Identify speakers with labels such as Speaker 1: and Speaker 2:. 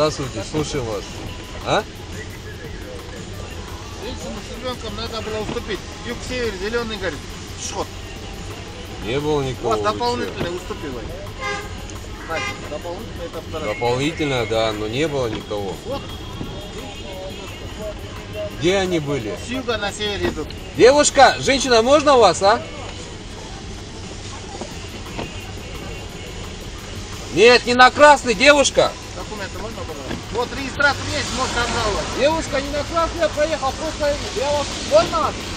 Speaker 1: Здравствуйте, слушаем вас. А?
Speaker 2: Женщинам с ребенком надо было уступить. Юг-север, зеленый, говорит, шхот.
Speaker 1: Не было никого.
Speaker 2: Вот дополнительно уступила. Значит, дополнительно это вторая.
Speaker 1: Дополнительно, да, но не было никого.
Speaker 2: Вот.
Speaker 1: Где они были?
Speaker 2: С юга на север идут.
Speaker 1: Девушка, женщина, можно вас, а? Нет, не на красный, девушка.
Speaker 2: Документы можно было? Вот регистратор есть, может, обрал.
Speaker 1: Девушка, не на красный я проехал, просто я вас... Можно?